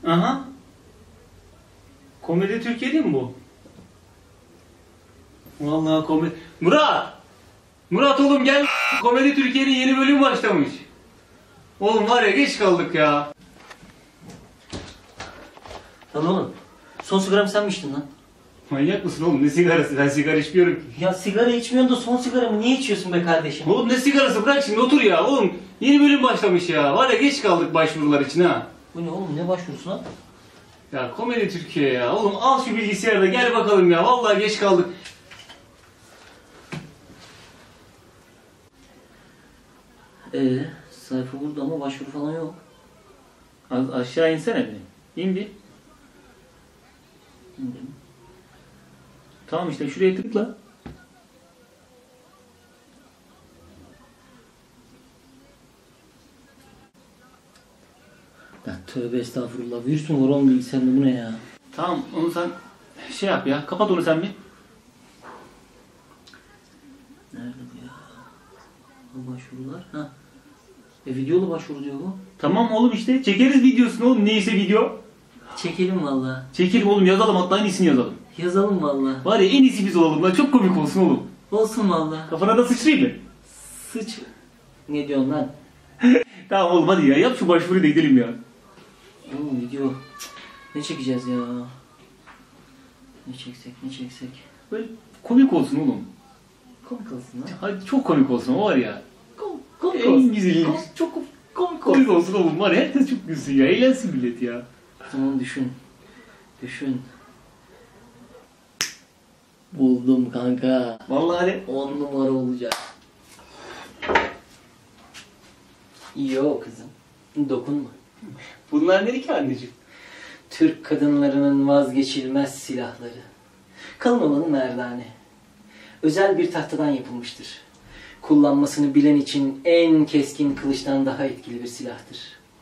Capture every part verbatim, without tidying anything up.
Aha. Komedi Türkiye değil mi bu? Vallahi komedi... Murat! Murat oğlum gel. Komedi Türkiye'nin yeni bölümü başlamış. Oğlum var ya geç kaldık ya. Lan oğlum, son sigaramı sen mi içtin lan? Manyak mısın oğlum? Ne sigarası? Ben sigara içmiyorum ki. Ya sigara içmiyorsun da son sigaramı niye içiyorsun be kardeşim? Oğlum ne sigarası? Bırak şimdi otur ya. Oğlum yeni bölüm başlamış ya. Var ya geç kaldık başvurular için ha. Bu ne oğlum, ne başvurusu lan? Ya Komedi Türkiye ya. Oğlum al şu bilgisayarda gel bakalım ya. Vallahi geç kaldık. Ee, sayfa burada ama başvuru falan yok. Az aşağı insene bir. İn bir. İndim. Tamam işte şuraya tıkla. Ya tövbe estağfurullah. Virüs mü var oğlum bilgisayarında, bu ne ya? Tamam onu sen şey yap ya. Kapat onu sen bir. Nerede bu ya? Bu başvurular. Ha. E videolu başvuru diyor bu. Tamam oğlum işte çekeriz videosunu oğlum. Neyse video. Çekelim valla. Çekelim oğlum yazalım hatta en iyisini yazalım. Yazalım valla. Var ya en iyisi biz olalım lan. Çok komik olsun oğlum. Olsun valla. Kafana da sıçrayım mı? Sıç. Ne diyorsun lan? Tamam oğlum hadi ya. Yap şu başvuruyu da gidelim ya. Oğlum video. Ne çekeceğiz ya? Ne çeksek ne çeksek? Böyle komik olsun oğlum. Komik olsun lan. Hadi çok komik olsun o var ya. Kom komik En olsun. güzeli. Kom çok komik olsun. Komik olsun oğlum var ya. Herkes çok gülsün ya. Eğlensin millet ya. Tamam düşün. Düşün. Buldum kanka. Vallahi hadi. On numara olacak. Yo kızım. Dokunma. Bunlar ne ki anneciğim? Türk kadınlarının vazgeçilmez silahları. Kalın olanı merdane. Özel bir tahtadan yapılmıştır. Kullanmasını bilen için en keskin kılıçtan daha etkili bir silahtır.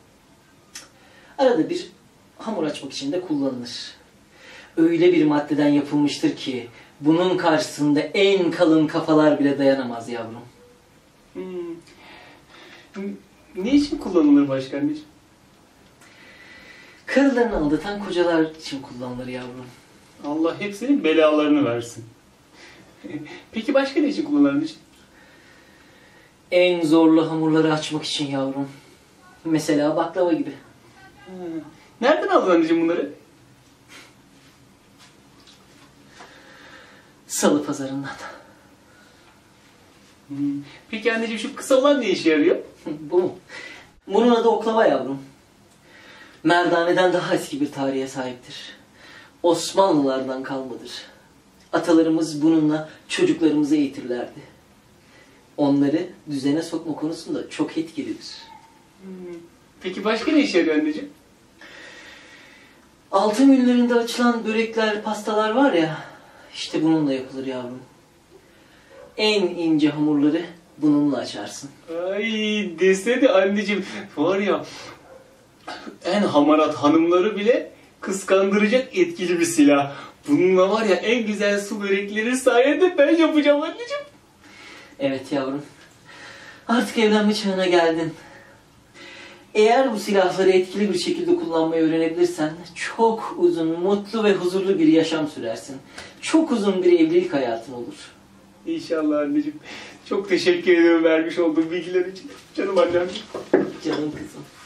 Arada bir hamur açmak için de kullanılır. Öyle bir maddeden yapılmıştır ki bunun karşısında en kalın kafalar bile dayanamaz yavrum. Hmm. Ne için kullanılır başka anneciğim? Karılarını aldatan kocalar için kullanılır yavrum. Allah hepsinin belalarını versin. Peki başka ne için kullanılır anneciğim? En zorlu hamurları açmak için yavrum. Mesela baklava gibi. Hmm. Nereden aldın anneciğim bunları? Salı pazarından. Hmm. Peki anneciğim şu kısa olan ne işe yarıyor? Bu mu? Bunun adı oklava yavrum. Merdaneden daha eski bir tarihe sahiptir. Osmanlılardan kalmadır. Atalarımız bununla çocuklarımızı eğitirlerdi. Onları düzene sokma konusunda çok etkilidir. Hmm. Peki başka ne işe yarıyor anneciğim? Altın günlerinde açılan börekler, pastalar var ya, işte bununla yapılır yavrum. En ince hamurları bununla açarsın. Ay desene anneciğim var ya en hamarat hanımları bile kıskandıracak etkili bir silah. Bununla var ya en güzel su börekleri sayende ben yapacağım anneciğim. Evet yavrum. Artık evlenme çağına geldin. Eğer bu silahları etkili bir şekilde kullanmayı öğrenebilirsen çok uzun, mutlu ve huzurlu bir yaşam sürersin. Çok uzun bir evlilik hayatın olur. İnşallah anneciğim. Çok teşekkür ederim vermiş olduğun bilgiler için. Canım annem. Canım kızım.